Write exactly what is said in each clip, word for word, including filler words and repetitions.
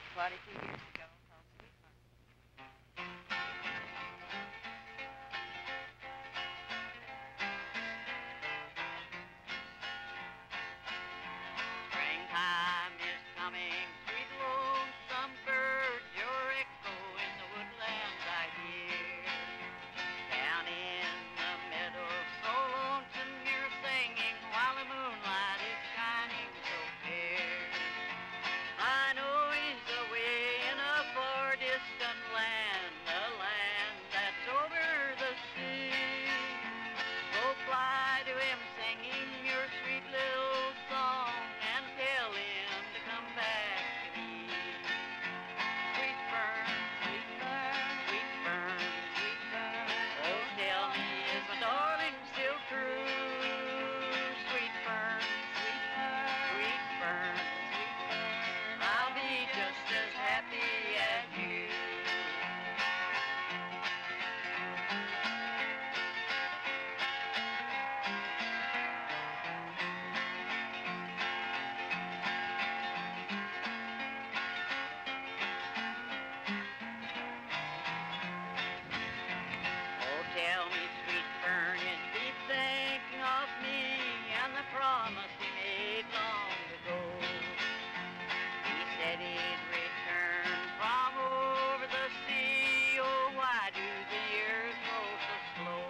quite a few years ago called Sweet Fern. Springtime is coming, sweet lonesome bird, your echo in the woodlands I hear. Down in the meadow, so lonesome you're singing while the moonlight is shining so clear. I know he's away in a far distant land, a land that's over the sea. Go fly to him singing your sweet little song and tell him to come back to me. Sweet Fern, sweet Fern, sweet Fern, sweet Fern. Oh, tell me, is my darling still true? Sweet Fern, sweet Fern, sweet Fern, sweet Fern. I'll be just as happy as you. Oh, tell me, sweet Fern, is he thinking of me and the promise he made long ago? He said he'd return from over the sea. Oh, why do the years go so slow?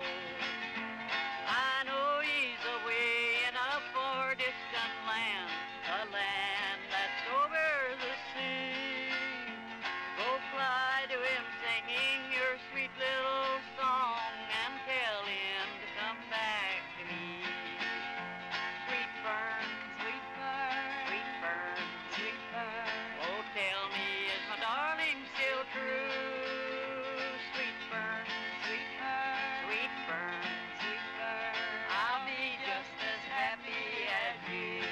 I know he's away in a far distant land, a land that's over the sea. Go fly to him singing your sweet little song and tell him to come back to me. Sweet Fern, sweet Fern, sweet Fern, sweet Fern. Oh, tell me, is my darling still true? Sweet Fern, sweet Fern, sweet Fern, sweet Fern. I'll be just as happy as you.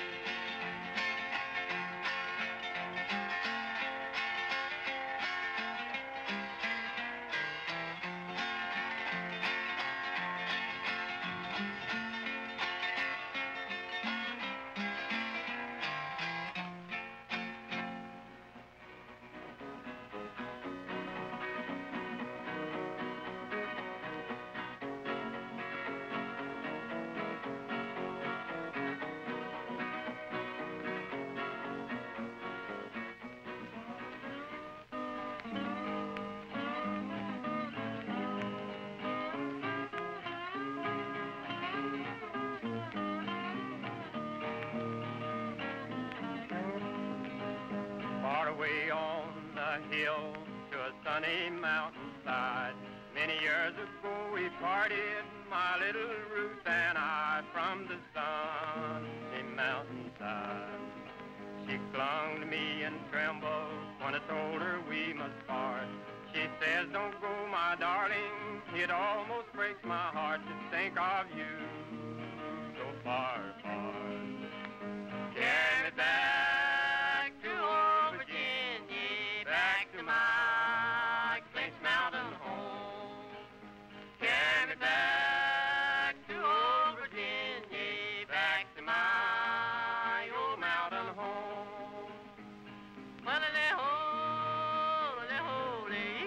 Far away on the hill to a sunny mountainside. Many years ago we parted, my little Ruth and I, from the sunny mountainside. She clung to me and trembled when I told her we must part. She says, don't go, my darling, it almost breaks my heart to think of you so far apart. Carry me back to old Virginia, back to my Clinch Mountain home. Carry me back to old Virginia, back to my old mountain home. Mullally-ho, mullally-ho-lee.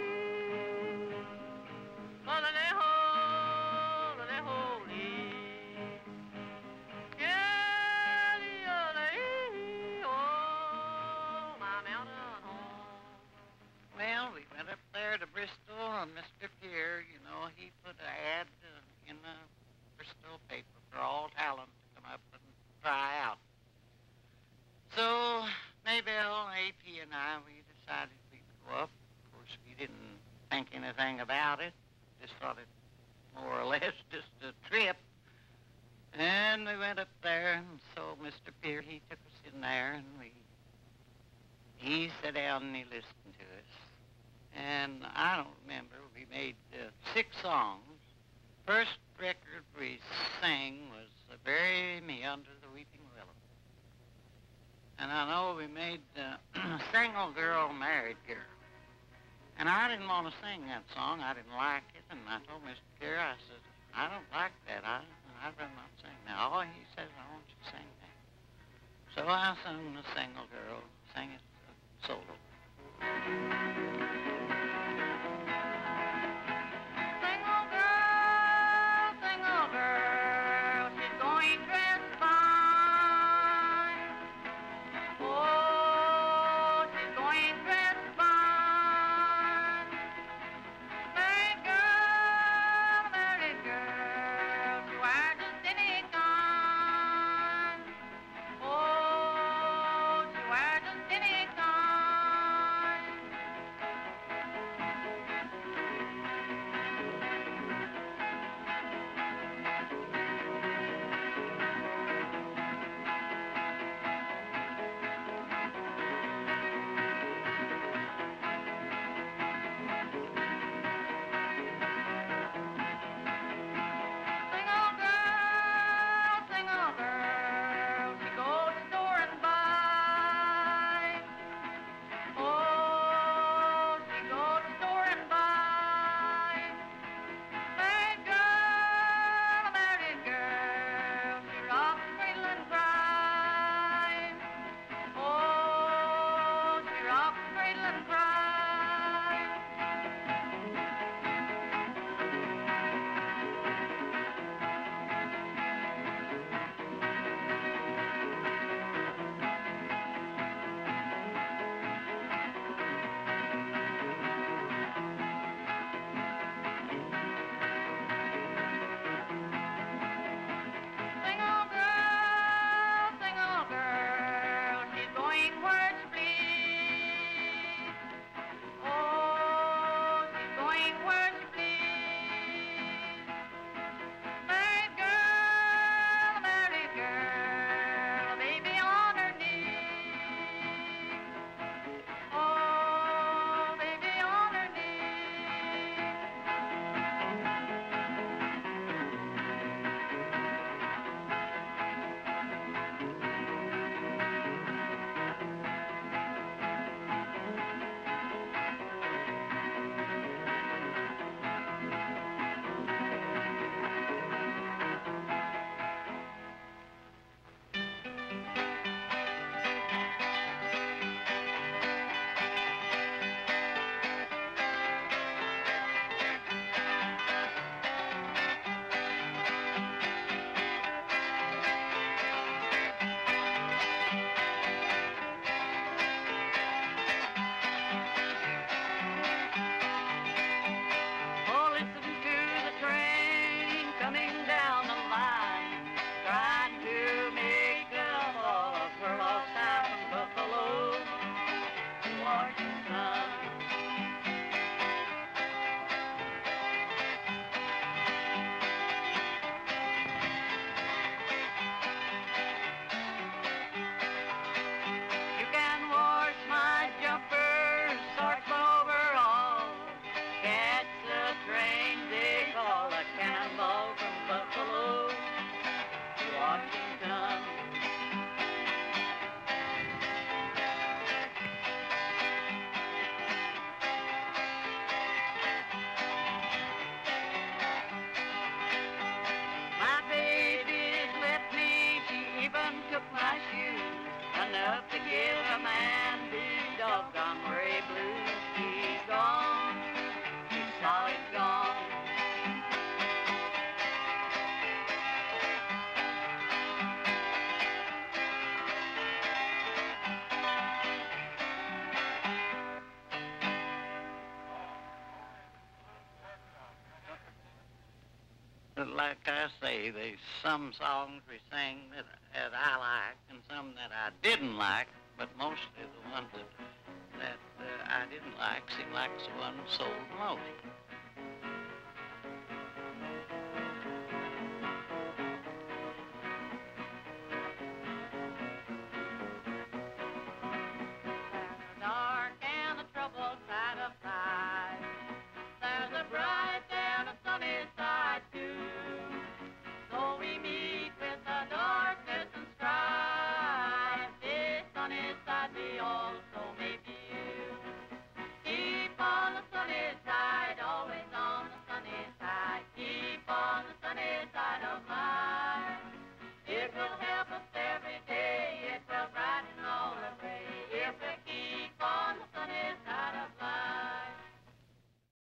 Mullally-ho, mullally-ho-lee. Well, we went up there to Bristol, and Mister Pierre, you know, he put an ad uh, in the Bristol paper for all talent to come up and try out. So, Maybelle, A P, and I, we decided we'd go up. Of course, we didn't think anything about it. Just thought it more or less just a trip. And we went up there, and so Mister Pierre, he took us in there, and we, he sat down and he listened to us. And I don't remember, we made uh, six songs. First record we sang was uh, Bury Me Under the Weeping Willow. And I know we made uh, Single Girl, Married Girl. And I didn't want to sing that song. I didn't like it. And I told Mister Pierre, I said, I don't like that. I, I'd rather not sing that. Oh, he says, I want you to sing that. So I sung the Single Girl, sang it solo. like I say, there's some songs we sang that, that I liked and some that I didn't like, but mostly the ones that, that uh, I didn't like seemed like the one that sold the most.